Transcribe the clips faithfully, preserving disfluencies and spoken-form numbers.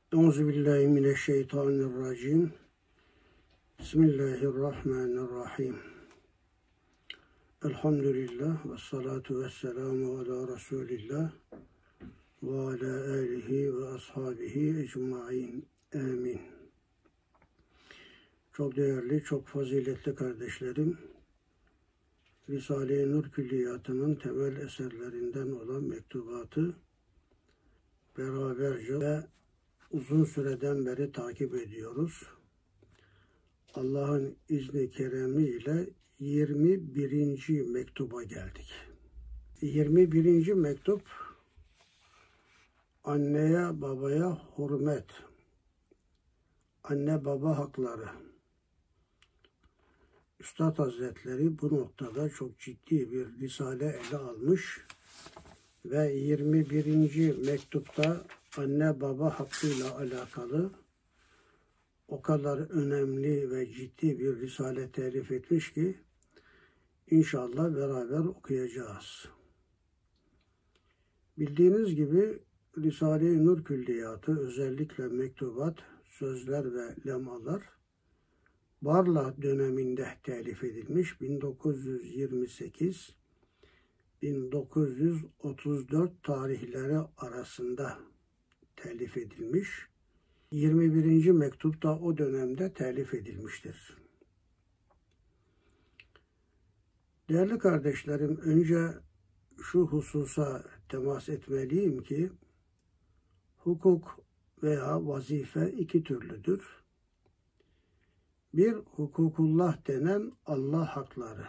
Euzubillahimineşşeytanirracim. Bismillahirrahmanirrahim. Elhamdülillah ve salatu ve selamu ala Resulillah ve ala alihi ve ashabihi ecmain. Amin. Çok değerli, çok faziletli kardeşlerim, Risale-i Nur Külliyatı'nın temel eserlerinden olan mektubatı beraberce ve uzun süreden beri takip ediyoruz. Allah'ın izni keremiyle yirmi birinci mektuba geldik. yirmi birinci mektup, anneye babaya hürmet, anne baba hakları. Üstad Hazretleri bu noktada çok ciddi bir risale ele almış ve yirmi birinci mektupta anne baba hakkıyla alakalı o kadar önemli ve ciddi bir risale telif etmiş ki inşallah beraber okuyacağız. Bildiğiniz gibi Risale-i Nur Külliyatı, özellikle mektubat, sözler ve lemalar Barla döneminde telif edilmiş. bin dokuz yüz yirmi sekiz bin dokuz yüz otuz dört tarihleri arasında telif edilmiş. yirmi birinci mektup da o dönemde telif edilmiştir. Değerli kardeşlerim, önce şu hususa temas etmeliyim ki hukuk veya vazife iki türlüdür. Bir, hukukullah denen Allah hakları.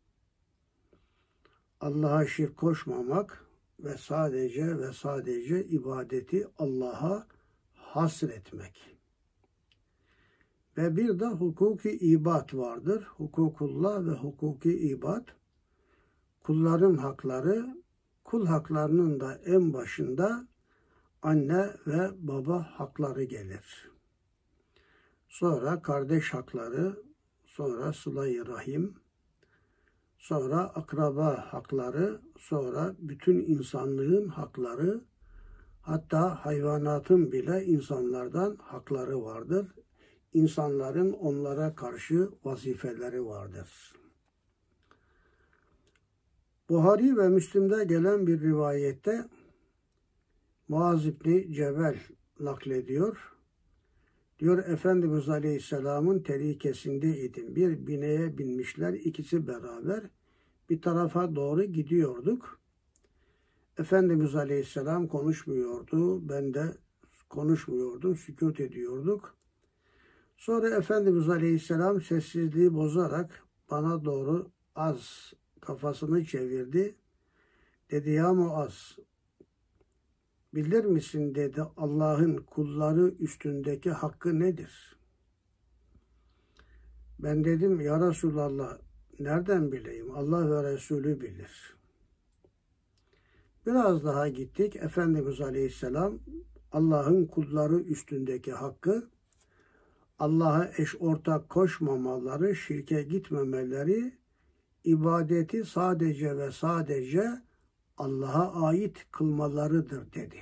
Allah'a şirk koşmamak ve sadece ve sadece ibadeti Allah'a hasretmek. Ve bir de hukuki ibad vardır. Hukukullah ve hukuki ibad, kulların hakları, kul haklarının da en başında anne ve baba hakları gelir. Sonra kardeş hakları, sonra sıla-i rahim, sonra akraba hakları, sonra bütün insanlığın hakları, hatta hayvanatın bile insanlardan hakları vardır. İnsanların onlara karşı vazifeleri vardır. Buhari ve Müslim'de gelen bir rivayette Muaz İbni Cebel naklediyor. Diyor, Efendimiz Aleyhisselam'ın terikesindeydim. Bir bineye binmişler, ikisi beraber. Bir tarafa doğru gidiyorduk. Efendimiz Aleyhisselam konuşmuyordu. Ben de konuşmuyordum, sükût ediyorduk. Sonra Efendimiz Aleyhisselam sessizliği bozarak bana doğru az kafasını çevirdi. Dedi, ya Muaz, bilir misin dedi, Allah'ın kulları üstündeki hakkı nedir? Ben dedim, ya Resulallah, nereden bileyim? Allah ve Resulü bilir. Biraz daha gittik. Efendimiz Aleyhisselam Allah'ın kulları üstündeki hakkı, Allah'a eş ortak koşmamaları, şirke gitmemeleri, ibadeti sadece ve sadece Allah'a ait kılmalarıdır dedi.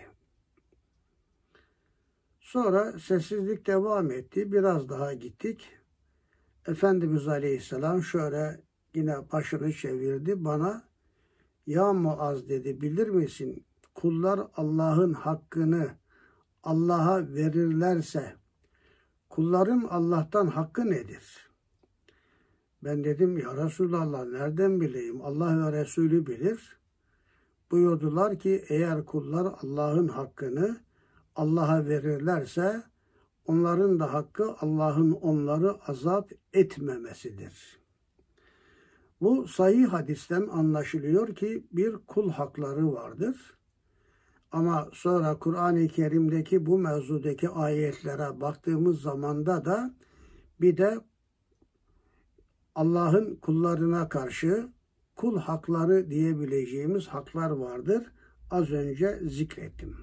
Sonra sessizlik devam etti. Biraz daha gittik. Efendimiz Aleyhisselam şöyle yine başını çevirdi bana. Ya Muaz dedi, bilir misin? Kullar Allah'ın hakkını Allah'a verirlerse kulların Allah'tan hakkı nedir? Ben dedim, ya Resulallah, nereden bileyim? Allah ve Resulü bilir. Buyurdular ki, eğer kullar Allah'ın hakkını Allah'a verirlerse onların da hakkı Allah'ın onları azap etmemesidir. Bu sahih hadisten anlaşılıyor ki bir kul hakları vardır. Ama sonra Kur'an-ı Kerim'deki bu mevzudaki ayetlere baktığımız zamanda da bir de Allah'ın kullarına karşı kul hakları diyebileceğimiz haklar vardır. Az önce zikrettim.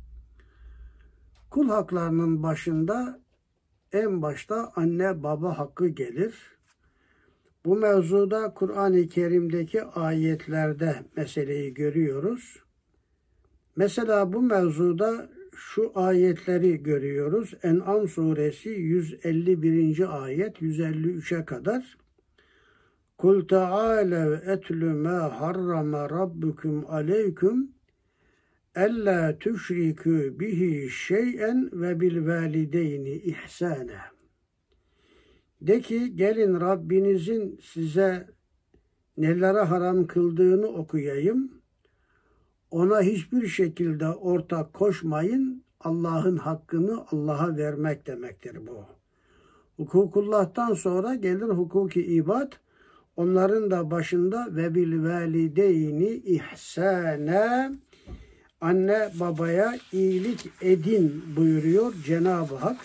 Kul haklarının başında en başta anne baba hakkı gelir. Bu mevzuda Kur'an-ı Kerim'deki ayetlerde meseleyi görüyoruz. Mesela bu mevzuda şu ayetleri görüyoruz. En'am suresi yüz elli birinci ayet yüz elli üçe kadar. Kul ta'alev etlü ma harrama rabbukum aleyküm ella tüşrikü bihi şey'en ve bil valideyni ihsane. De ki gelin Rabbinizin size nelere haram kıldığını okuyayım. Ona hiçbir şekilde ortak koşmayın. Allah'ın hakkını Allah'a vermek demektir bu. Hukukullah'tan sonra gelir hukuki ibad. Onların da başında ve bil valideyni ihsane, anne babaya iyilik edin buyuruyor Cenab-ı Hak.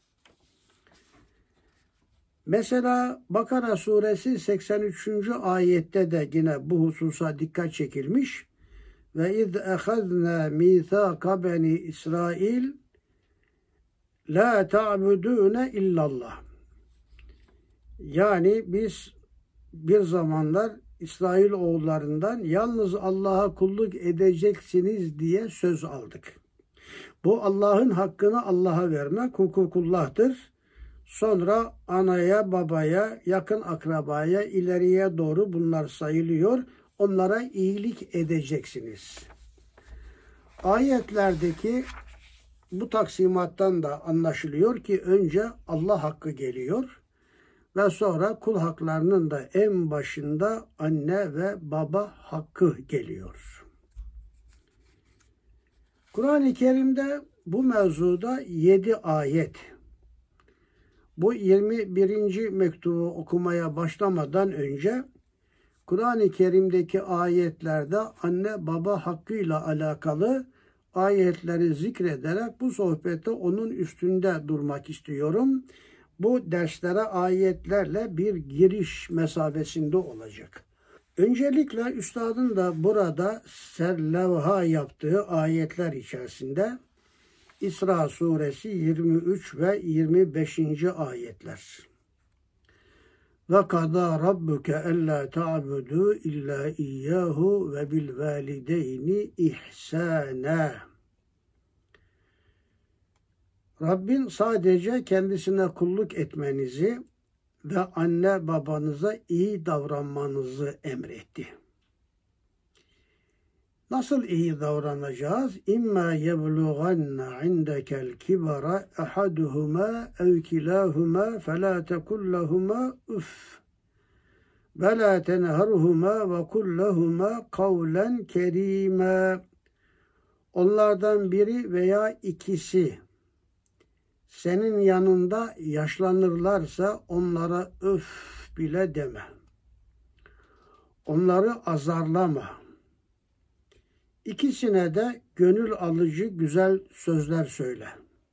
Mesela Bakara suresi seksen üçüncü ayette de yine bu hususa dikkat çekilmiş. Ve iz ehazna mithaka beni İsrail la ta'budune illallah. Yani biz bir zamanlar İsrail oğullarından yalnız Allah'a kulluk edeceksiniz diye söz aldık. Bu Allah'ın hakkını Allah'a vermek hukukullah'tır. Sonra anaya, babaya, yakın akrabaya, ileriye doğru bunlar sayılıyor. Onlara iyilik edeceksiniz. Ayetlerdeki bu taksimattan da anlaşılıyor ki önce Allah hakkı geliyor ve sonra kul haklarının da en başında anne ve baba hakkı geliyor. Kur'an-ı Kerim'de bu mevzuda yedi ayet. Bu yirmi birinci mektubu okumaya başlamadan önce Kur'an-ı Kerim'deki ayetlerde anne baba hakkıyla alakalı ayetleri zikrederek bu sohbette onun üstünde durmak istiyorum. Bu derslere ayetlerle bir giriş mesabesinde olacak. Öncelikle üstadın da burada serlevha yaptığı ayetler içerisinde İsra suresi yirmi üç ve yirmi beşinci ayetler. Ve kadâ rabbuke ellâ ta'budu illâ iyyâhu ve bil valideyni ihsâne. Rabbin sadece kendisine kulluk etmenizi ve anne babanıza iyi davranmanızı emretti. Nasıl iyi davranacağız? İmma yeblughanna indekel kibara ahaduhuma ev kilahuma fela tekul lehuma üf ve la tenharhuma ve kul lehuma kavlen kerime. Onlardan biri veya ikisi senin yanında yaşlanırlarsa onlara öf bile deme. Onları azarlama. İkisine de gönül alıcı güzel sözler söyle.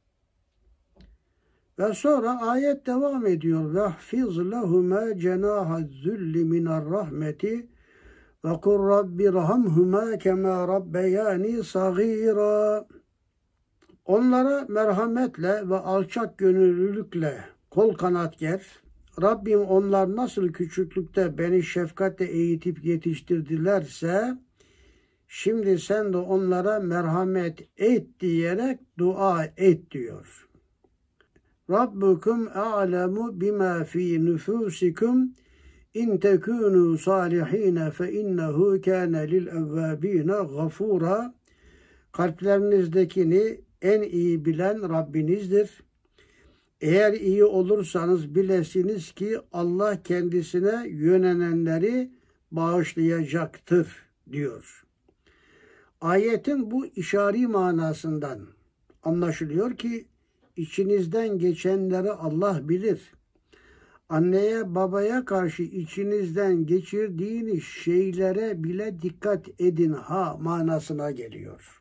Ve sonra ayet devam ediyor. وَحْفِظْ لَهُمَا جَنَاهَ الذُّلِّ مِنَ الرَّحْمَةِ وَقُلْ رَبِّ رَحَمْهُمَا كَمَا رَبَّيَانِي صَغِيرًا. Onlara merhametle ve alçak gönüllülükle kol kanat ger. Rabbim onlar nasıl küçüklükte beni şefkatle eğitip yetiştirdilerse şimdi sen de onlara merhamet et diyerek dua et diyor. Rabbukum a'lemu bima fi nufusikum in tekunu salihin fe innehu kana lil evvabin gafura. Kalplerinizdekini en iyi bilen Rabbinizdir. Eğer iyi olursanız bilesiniz ki Allah kendisine yönelenleri bağışlayacaktır diyor. Ayetin bu işari manasından anlaşılıyor ki içinizden geçenleri Allah bilir. Anneye babaya karşı içinizden geçirdiğiniz şeylere bile dikkat edin ha manasına geliyor.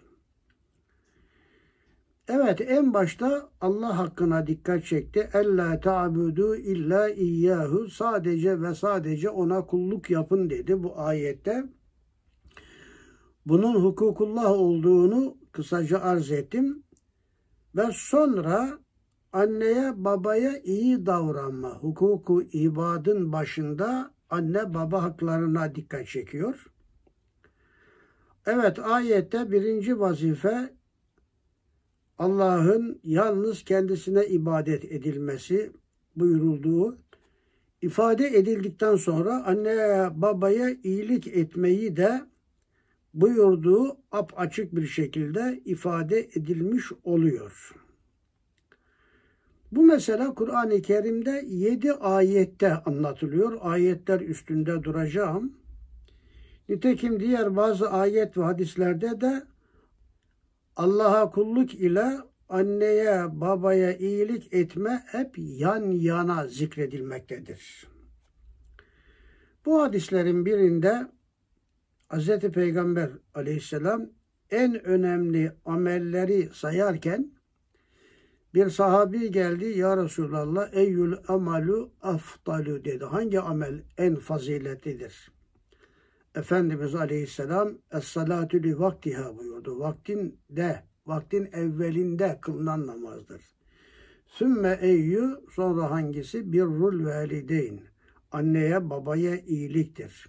Evet, en başta Allah hakkına dikkat çekti. Ella ta'budu illa iyyahu. Sadece ve sadece ona kulluk yapın dedi bu ayette. Bunun hukukullah olduğunu kısaca arz ettim. Ve sonra anneye babaya iyi davranma. Hukuku ibadın başında anne baba haklarına dikkat çekiyor. Evet, ayette birinci vazife Allah'ın yalnız kendisine ibadet edilmesi buyurulduğu ifade edildikten sonra anneye babaya iyilik etmeyi de buyurduğu apaçık bir şekilde ifade edilmiş oluyor. Bu mesele Kur'an-ı Kerim'de yedi ayette anlatılıyor. Ayetler üstünde duracağım. Nitekim diğer bazı ayet ve hadislerde de Allah'a kulluk ile anneye babaya iyilik etme hep yan yana zikredilmektedir. Bu hadislerin birinde Hz. Peygamber aleyhisselam en önemli amelleri sayarken bir sahabi geldi. Ya Resulallah, eyyül amalu afdalu dedi. Hangi amel en faziletlidir? Efendimiz aleyhisselam es-salatu li vaktiha buyurdu. Vaktinde, vaktin evvelinde kılınan namazdır. Sümme eyyü, sonra hangisi? Birrul valideyn. Anneye babaya iyiliktir.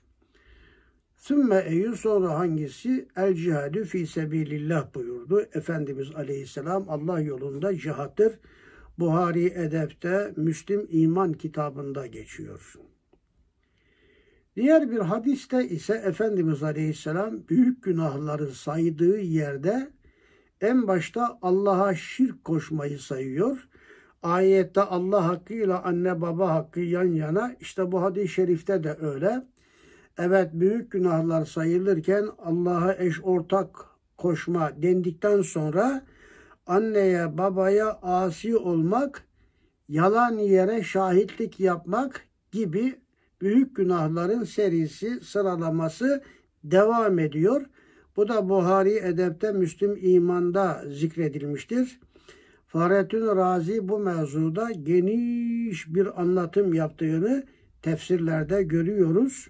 Sümme eyyü, sonra hangisi? El cihadü fi sebilillah buyurdu. Efendimiz aleyhisselam Allah yolunda cihattır. Buhari Edep'te, Müslim İman kitabında geçiyor. Diğer bir hadiste ise Efendimiz Aleyhisselam büyük günahları saydığı yerde en başta Allah'a şirk koşmayı sayıyor. Ayette Allah hakkıyla anne baba hakkı yan yana. İşte bu hadis-i şerifte de öyle. Evet, büyük günahlar sayılırken Allah'a eş ortak koşma dendikten sonra anneye babaya asi olmak, yalan yere şahitlik yapmak gibi büyük günahların serisi, sıralaması devam ediyor. Bu da Buhari Edep'te, Müslim İman'da zikredilmiştir. Fahrettin Razi bu mevzuda geniş bir anlatım yaptığını tefsirlerde görüyoruz.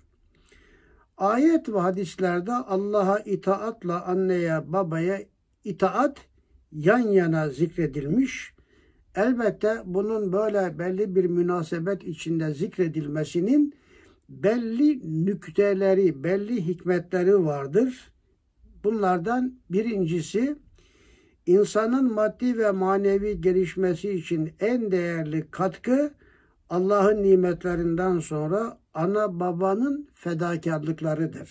Ayet ve hadislerde Allah'a itaatla anneye babaya itaat yan yana zikredilmiş. Elbette bunun böyle belli bir münasebet içinde zikredilmesinin belli nükteleri, belli hikmetleri vardır. Bunlardan birincisi, insanın maddi ve manevi gelişmesi için en değerli katkı Allah'ın nimetlerinden sonra ana babanın fedakarlıklarıdır.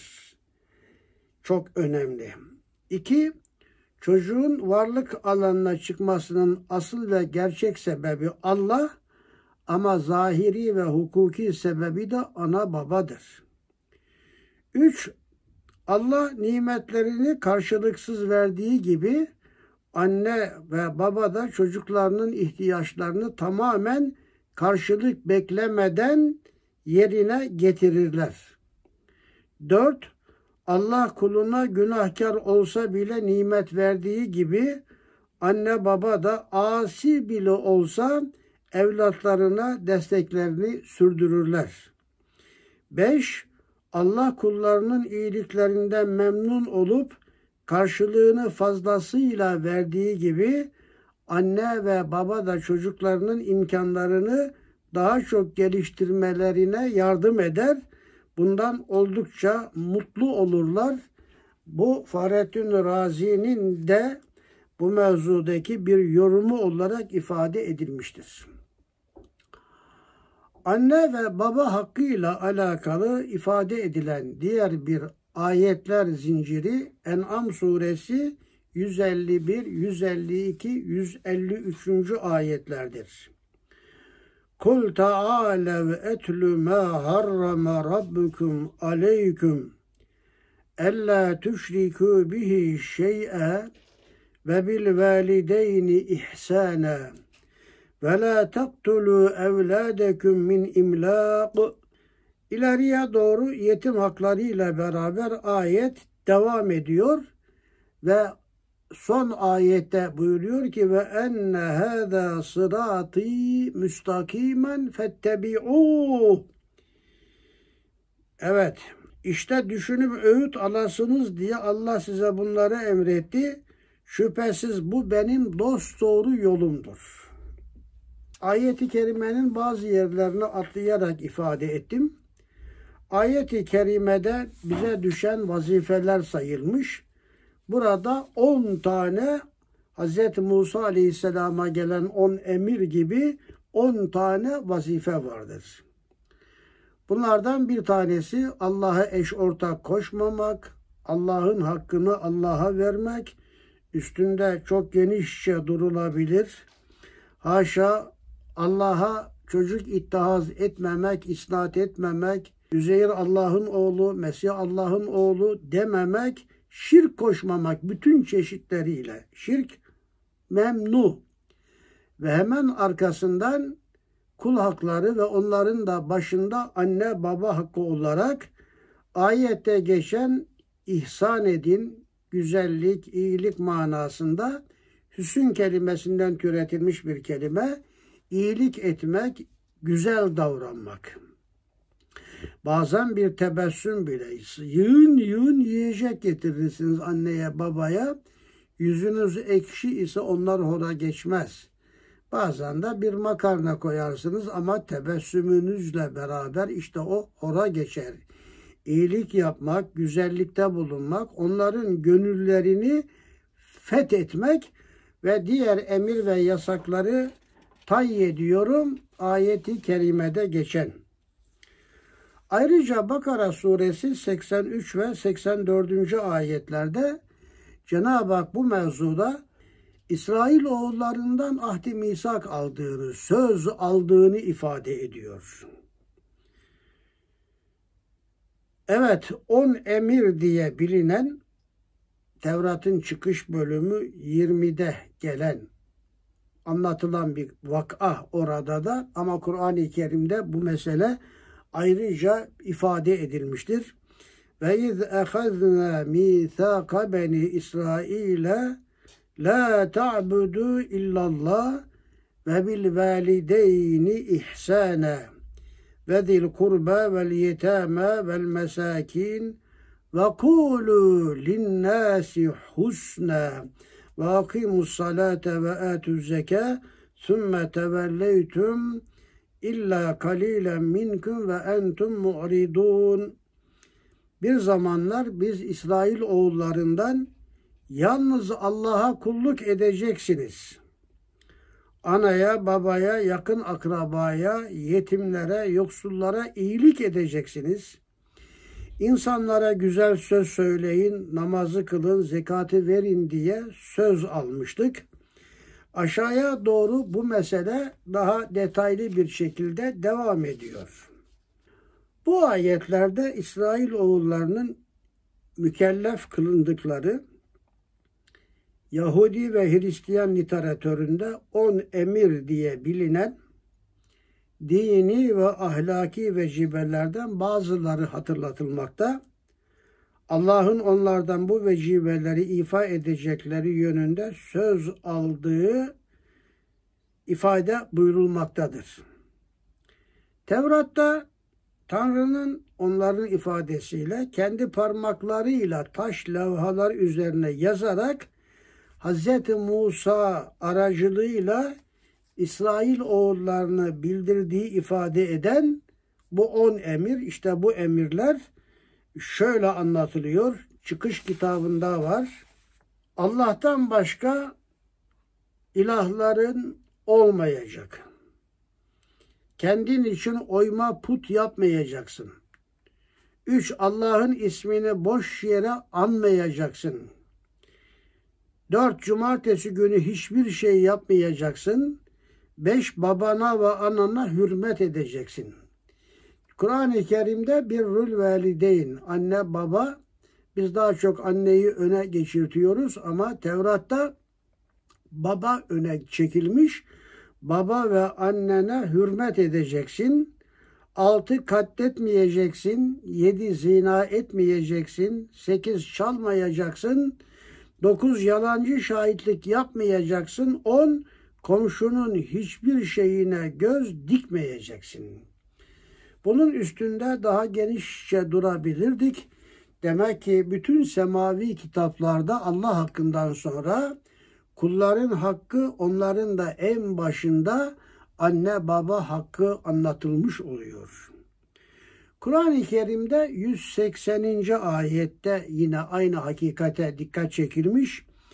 Çok önemli. İki, çocuğun varlık alanına çıkmasının asıl ve gerçek sebebi Allah, ama zahiri ve hukuki sebebi de ana babadır. Üç, Allah nimetlerini karşılıksız verdiği gibi anne ve baba da çocuklarının ihtiyaçlarını tamamen karşılık beklemeden yerine getirirler. Dört, Allah kuluna günahkar olsa bile nimet verdiği gibi anne baba da asi bile olsa evlatlarına desteklerini sürdürürler. Beş, Allah kullarının iyiliklerinden memnun olup karşılığını fazlasıyla verdiği gibi anne ve baba da çocuklarının imkanlarını daha çok geliştirmelerine yardım eder. Bundan oldukça mutlu olurlar. Bu Fahrettin Razi'nin de bu mevzudaki bir yorumu olarak ifade edilmiştir. Anne ve baba hakkıyla alakalı ifade edilen diğer bir ayetler zinciri En'am suresi yüz elli bir, yüz elli iki, yüz elli üç. ayetlerdir. Kul ta'alev etlü ma harrama rabbukum aleyküm ella tüşrikû bihi şey'e ve bil valideyni ihsâna ve la taktulû evlâdekum min imlâq. İleriye doğru yetim haklarıyla beraber ayet devam ediyor ve son ayette buyuruyor ki ve enne hâzâ sırâtî müstakîmen fettebi'ûh. Evet, işte düşünüp öğüt alasınız diye Allah size bunları emretti. Şüphesiz bu benim dosdoğru yolumdur. Ayet-i kerimenin bazı yerlerini atlayarak ifade ettim. Ayet-i kerimede bize düşen vazifeler sayılmış. Burada on tane Hz. Musa Aleyhisselam'a gelen on emir gibi on tane vazife vardır. Bunlardan bir tanesi Allah'a eş ortak koşmamak, Allah'ın hakkını Allah'a vermek, üstünde çok genişçe durulabilir. Haşa Allah'a çocuk ittihaz etmemek, isnat etmemek, Üzeyr Allah'ın oğlu, Mesih Allah'ın oğlu dememek, şirk koşmamak bütün çeşitleriyle. Şirk memnu. Ve hemen arkasından kul hakları ve onların da başında anne baba hakkı olarak ayette geçen ihsan edin, güzellik, iyilik manasında hüsn kelimesinden türetilmiş bir kelime. İyilik etmek, güzel davranmak. Bazen bir tebessüm bile, yığın yığın yiyecek getirirsiniz anneye babaya. Yüzünüz ekşi ise onlar hora geçmez. Bazen de bir makarna koyarsınız ama tebessümünüzle beraber işte o hora geçer. İyilik yapmak, güzellikte bulunmak, onların gönüllerini fethetmek ve diğer emir ve yasakları tayyi ediyorum ayeti kerimede geçen. Ayrıca Bakara suresi seksen üç ve seksen dördüncü ayetlerde Cenab-ı Hak bu mevzuda İsrail oğullarından ahdi misak aldığını, söz aldığını ifade ediyor. Evet, on emir diye bilinen Tevrat'ın çıkış bölümü yirmide gelen anlatılan bir vak'a orada da, ama Kur'an-ı Kerim'de bu mesele ayrıca ifade edilmiştir. Ve iz ehazna mithaka beni İsrail'e la ta'budu illallah ve bil valideyni ihsana ve zil kurba vel yetama vel mesakin ve kulu linnâsi husna ve akimus salate ve atuz zeka sümme tevelleytum illa kalilen minkum ve entum mu'ridun. Bir zamanlar biz İsrail oğullarından yalnız Allah'a kulluk edeceksiniz. Anaya, babaya, yakın akrabaya, yetimlere, yoksullara iyilik edeceksiniz. İnsanlara güzel söz söyleyin, namazı kılın, zekatı verin diye söz almıştık. Aşağıya doğru bu mesele daha detaylı bir şekilde devam ediyor. Bu ayetlerde İsrail oğullarının mükellef kılındıkları Yahudi ve Hristiyan literatüründe on emir diye bilinen dini ve ahlaki vecibelerden bazıları hatırlatılmakta. Allah'ın onlardan bu vecibeleri ifa edecekleri yönünde söz aldığı ifade buyurulmaktadır. Tevrat'ta Tanrı'nın onların ifadesiyle kendi parmaklarıyla taş levhalar üzerine yazarak Hz. Musa aracılığıyla İsrail oğullarını bildirdiği ifade eden bu on emir, işte bu emirler şöyle anlatılıyor. Çıkış kitabında var. Allah'tan başka ilahların olmayacak. Kendin için oyma put yapmayacaksın. Üç, Allah'ın ismini boş yere anmayacaksın. Dört, cumartesi günü hiçbir şey yapmayacaksın. Beş, babana ve anana hürmet edeceksin. Kur'an-ı Kerim'de birrül valideyn, anne baba, biz daha çok anneyi öne geçirtiyoruz ama Tevrat'ta baba öne çekilmiş. Baba ve annene hürmet edeceksin. Altı, katletmeyeceksin. Yedi, zina etmeyeceksin. Sekiz, çalmayacaksın. Dokuz, yalancı şahitlik yapmayacaksın. On, komşunun hiçbir şeyine göz dikmeyeceksin. Bunun üstünde daha genişçe durabilirdik. Demek ki bütün semavi kitaplarda Allah hakkından sonra kulların hakkı, onların da en başında anne baba hakkı anlatılmış oluyor. Kur'an-ı Kerim'de yüz sekseninci ayette yine aynı hakikate dikkat çekilmiş.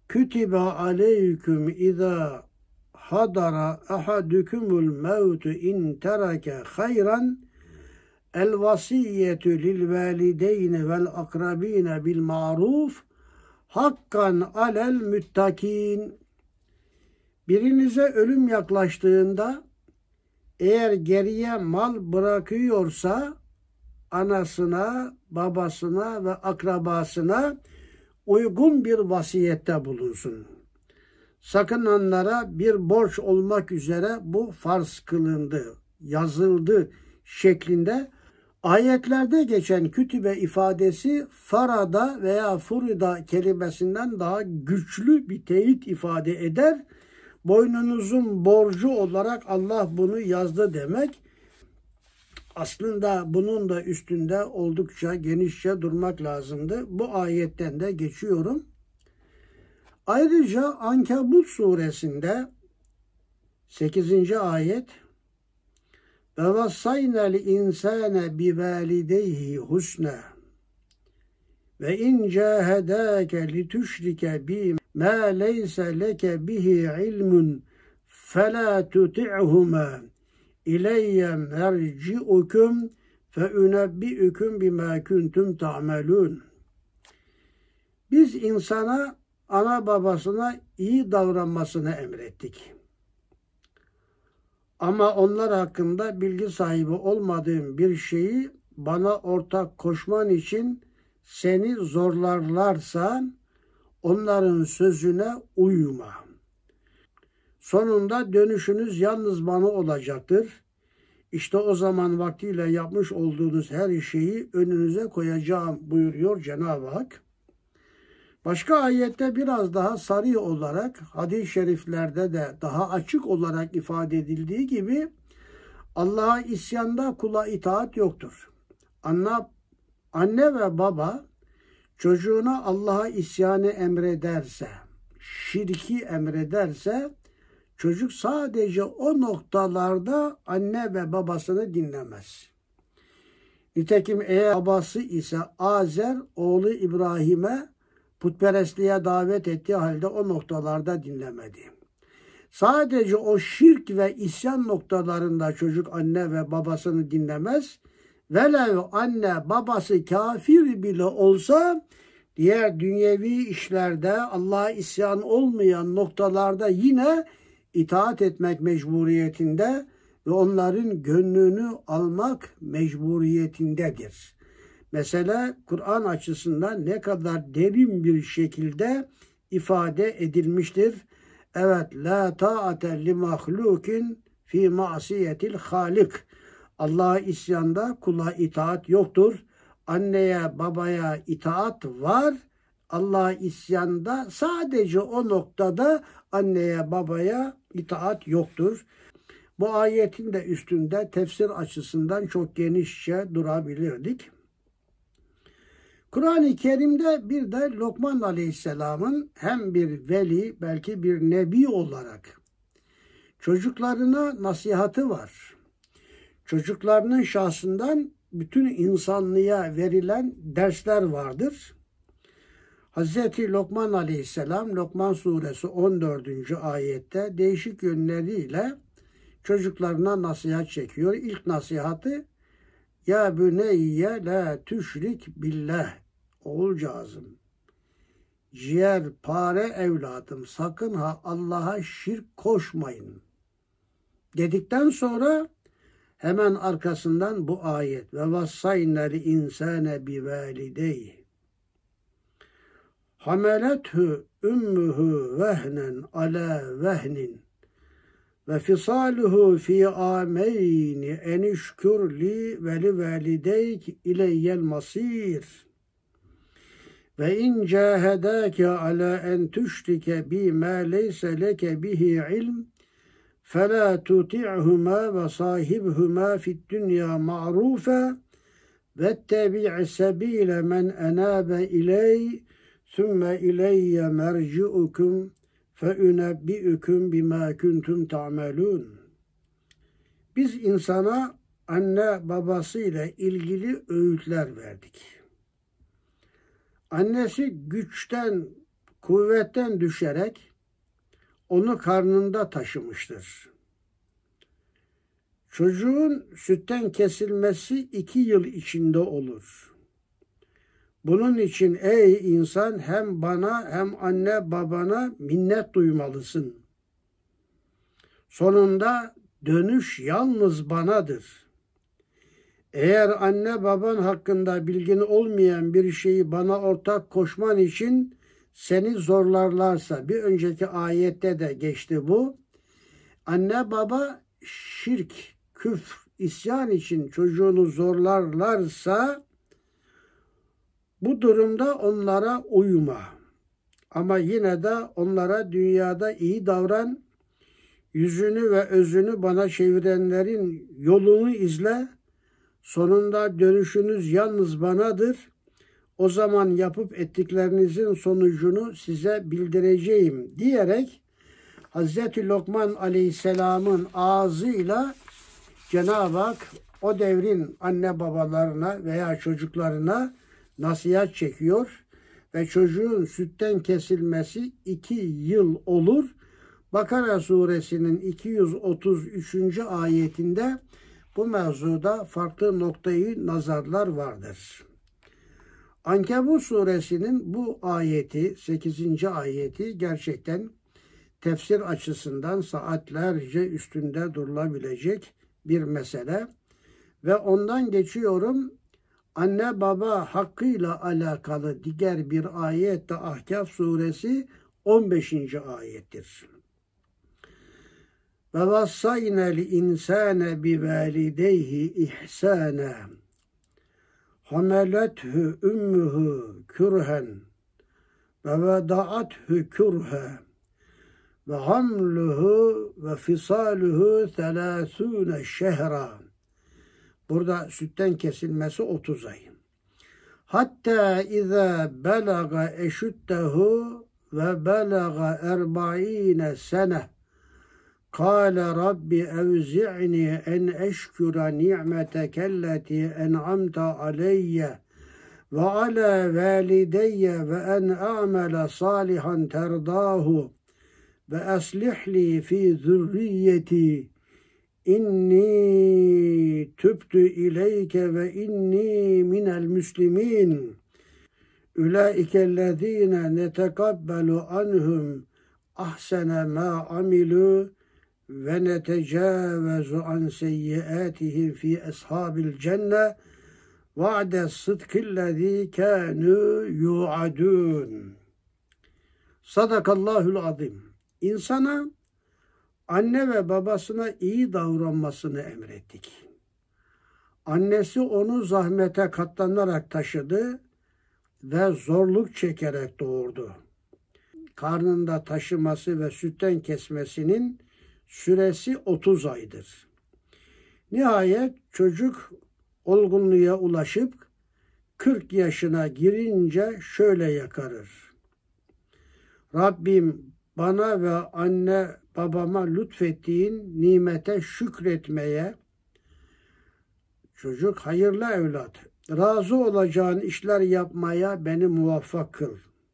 Kütibe aleyküm izâ hadara ahadukumul mevtu in tereke hayran el vasiyetü lil valideyni vel akrabine bil maruf hakkan alel müttakin. Birinize ölüm yaklaştığında eğer geriye mal bırakıyorsa anasına, babasına ve akrabasına uygun bir vasiyette bulunsun. Sakınanlara bir borç olmak üzere bu farz kılındı, yazıldı şeklinde ayetlerde geçen kütübe ifadesi farada veya furida kelimesinden daha güçlü bir teyit ifade eder. Boynunuzun borcu olarak Allah bunu yazdı demek. Aslında bunun da üstünde oldukça genişçe durmak lazımdı. Bu ayetten de geçiyorum. Ayrıca Ankebut suresinde sekizinci ayet ve vassaynel insane bi valideyhi husna ve in cahedake li tüşrike bi ma leyse leke bihi ilmun fela tuti'huma İleyye merci'ukum fe unebbi'ukum bima kuntum ta'melun. Biz insana ana babasına iyi davranmasını emrettik. Ama onlar hakkında bilgi sahibi olmadığım bir şeyi bana ortak koşman için seni zorlarlarsa onların sözüne uyma. Sonunda dönüşünüz yalnız bana olacaktır. İşte o zaman vaktiyle yapmış olduğunuz her şeyi önünüze koyacağım buyuruyor Cenab-ı Hak. Başka ayette biraz daha sarih olarak hadis-i şeriflerde de daha açık olarak ifade edildiği gibi Allah'a isyanda kula itaat yoktur. Anne, anne ve baba çocuğuna Allah'a isyanı emrederse, şirki emrederse çocuk sadece o noktalarda anne ve babasını dinlemez. Nitekim eğer babası ise Azer oğlu İbrahim'e putperestliğe davet ettiği halde o noktalarda dinlemedi. Sadece o şirk ve isyan noktalarında çocuk anne ve babasını dinlemez. Velev anne babası kafir bile olsa diğer dünyevi işlerde Allah'a isyan olmayan noktalarda yine itaat etmek mecburiyetinde ve onların gönlünü almak mecburiyetindedir. Mesela Kur'an açısından ne kadar derin bir şekilde ifade edilmiştir. Evet, la ta'ate li mahlukin fi masiyetil halik. Allah'a isyanda kula itaat yoktur. Anneye babaya itaat var. Allah'a isyanda sadece o noktada anneye babaya itaat yoktur. Bu ayetin de üstünde tefsir açısından çok genişçe durabilirdik. Kur'an-ı Kerim'de bir de Lokman Aleyhisselam'ın hem bir veli belki bir nebi olarak çocuklarına nasihatı var. Çocuklarının şahsından bütün insanlığa verilen dersler vardır. Hazreti Lokman Aleyhisselam Lokman Suresi on dördüncü ayette değişik yönleriyle çocuklarına nasihat çekiyor. İlk nasihatı ya büneyye la tüşrik billah. Oğulcağızım, ciğer pare evladım, sakın ha Allah'a şirk koşmayın dedikten sonra hemen arkasından bu ayet ve vassaynel insane bi valideyhi hamelethu ummuhu vehnen ala vehnin ve fisaluhu fi ameyni enişkur li ve li valideyk ileyyel masir ve in cahedake ala en tüşrike bi ma leyse leke bihi ilm fela tuti'huma ve sahibhuma fid dünya ma'rufe vettebi' sebile men enabe iley sümme ileyye merci'ukum فَاُنَبِّئُكُمْ بِمَا كُنْتُمْ تَعْمَلُونَ. Biz insana anne babasıyla ilgili öğütler verdik. Annesi güçten kuvvetten düşerek onu karnında taşımıştır. Çocuğun sütten kesilmesi iki yıl içinde olur. Bunun için ey insan hem bana hem anne babana minnet duymalısın. Sonunda dönüş yalnız banadır. Eğer anne baban hakkında bilgin olmayan bir şeyi bana ortak koşman için seni zorlarlarsa, bir önceki ayette de geçti bu. Anne baba şirk, küfür, isyan için çocuğunu zorlarlarsa bu durumda onlara uyma. Ama yine de onlara dünyada iyi davran, yüzünü ve özünü bana çevirenlerin yolunu izle, sonunda dönüşünüz yalnız banadır. O zaman yapıp ettiklerinizin sonucunu size bildireceğim diyerek Hazreti Lokman Aleyhisselam'ın ağzıyla Cenab-ı Hak o devrin anne babalarına veya çocuklarına nasihat çekiyor ve çocuğun sütten kesilmesi iki yıl olur. Bakara suresinin iki yüz otuz üçüncü ayetinde bu mevzuda farklı noktayı nazarlar vardır. Ankebut suresinin bu ayeti, sekizinci ayeti gerçekten tefsir açısından saatlerce üstünde durulabilecek bir mesele ve ondan geçiyorum. Anne baba hakkıyla alakalı diğer bir ayet de Ahkaf suresi on beşinci ayettir. Ve vassaynel insane bi valideyhi ihsana hamelethu ummuhu kürhen ve veda'athu kürhe ve hamluhu ve fisaluhu selâsûne şehra. Burada sütten kesilmesi otuz ay. Hatta izâ belaga eşüttehu ve belaga erba'ine sene kâle rabbi evzi'ni en eşkura ni'metekelleti en'amte aleyye ve ala valideyye ve en a'mele salihan terdâhu ve eslihli fi zürriyeti İnni tübtü ileyke ve inni minel müslimin. Ülaikellezine netekabbelu anhum ahsene ma amilu ve netecavezu an seyyiatihim fi ashabil cenne va'de sıdkillezî kânû yu'adûn. Sadakallahul azim. İnsana anne ve babasına iyi davranmasını emrettik. Annesi onu zahmete katlanarak taşıdı ve zorluk çekerek doğurdu. Karnında taşıması ve sütten kesmesinin süresi otuz aydır. Nihayet çocuk olgunluğa ulaşıp kırk yaşına girince şöyle yakarır. Rabbim bana ve anne babama lütfettiğin nimete şükretmeye, çocuk hayırlı evlat, razı olacağın işler yapmaya beni muvaffak kıl.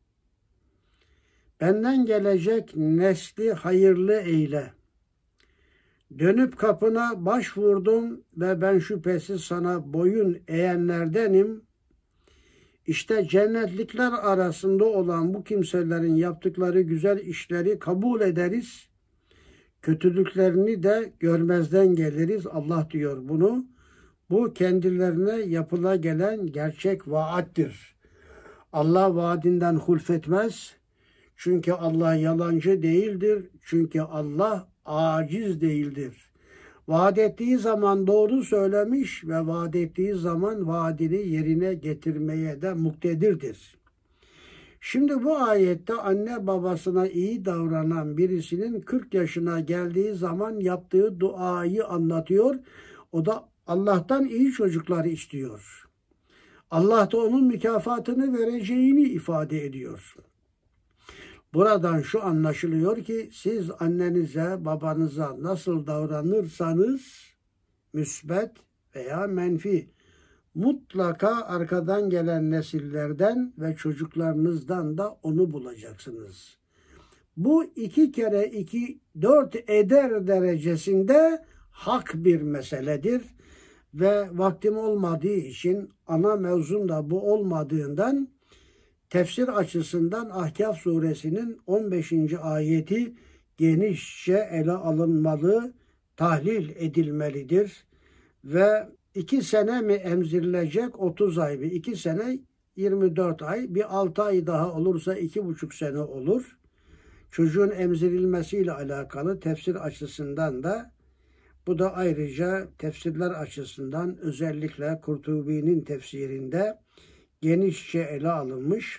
Benden gelecek nesli hayırlı eyle. Dönüp kapına başvurdum ve ben şüphesiz sana boyun eğenlerdenim. İşte cennetlikler arasında olan bu kimselerin yaptıkları güzel işleri kabul ederiz. Kötülüklerini de görmezden geliriz. Allah diyor bunu. Bu kendilerine yapıla gelen gerçek vaattir. Allah vaadinden hulfetmez. Çünkü Allah yalancı değildir. Çünkü Allah aciz değildir. Vaat ettiği zaman doğru söylemiş ve vaat ettiği zaman vaadini yerine getirmeye de muktedirdir. Şimdi bu ayette anne babasına iyi davranan birisinin kırk yaşına geldiği zaman yaptığı duayı anlatıyor. O da Allah'tan iyi çocuklar istiyor. Allah da onun mükafatını vereceğini ifade ediyor. Buradan şu anlaşılıyor ki siz annenize, babanıza nasıl davranırsanız müsbet veya menfi mutlaka arkadan gelen nesillerden ve çocuklarınızdan da onu bulacaksınız. Bu iki kere iki dört eder derecesinde hak bir meseledir. Ve vaktim olmadığı için ana mevzum da bu olmadığından tefsir açısından Ahkaf suresinin on beşinci ayeti genişçe ele alınmalı, tahlil edilmelidir. Ve iki sene mi emzirilecek, otuz ay mı? iki sene yirmi dört ay, bir altı ay daha olursa iki buçuk sene olur. Çocuğun emzirilmesiyle alakalı tefsir açısından da bu da ayrıca tefsirler açısından özellikle Kurtubi'nin tefsirinde genişçe ele alınmış.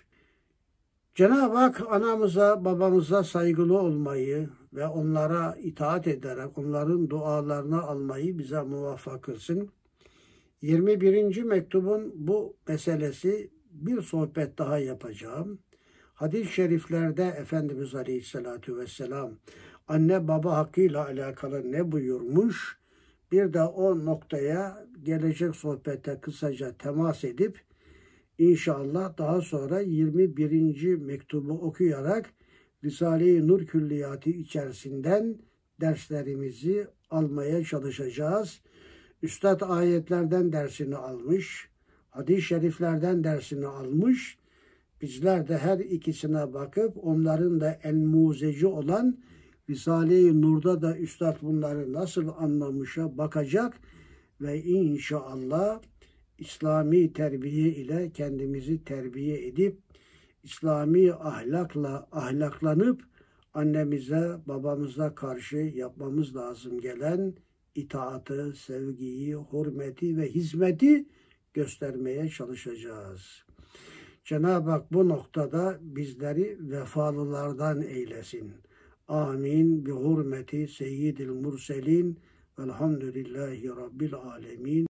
Cenab-ı Hak anamıza, babamıza saygılı olmayı ve onlara itaat ederek onların dualarını almayı bize muvaffak kılsın. yirmi birinci mektubun bu meselesi bir sohbet daha yapacağım. Hadis-i şeriflerde Efendimiz Aleyhisselatü Vesselam anne baba hakkıyla alakalı ne buyurmuş? Bir de o noktaya gelecek sohbette kısaca temas edip İnşallah daha sonra yirmi birinci mektubu okuyarak Risale-i Nur Külliyatı içerisinden derslerimizi almaya çalışacağız. Üstad ayetlerden dersini almış, hadis-i şeriflerden dersini almış. Bizler de her ikisine bakıp onların da en muzeci olan Risale-i Nur'da da Üstad bunları nasıl anlamışa bakacak ve inşallah İslami terbiye ile kendimizi terbiye edip İslami ahlakla ahlaklanıp annemize, babamıza karşı yapmamız lazım gelen itaatı, sevgiyi, hürmeti ve hizmeti göstermeye çalışacağız. Cenab-ı Hak bu noktada bizleri vefalılardan eylesin. Amin. Bi hurmeti seyyidil murselin velhamdülillahi rabbil alemin.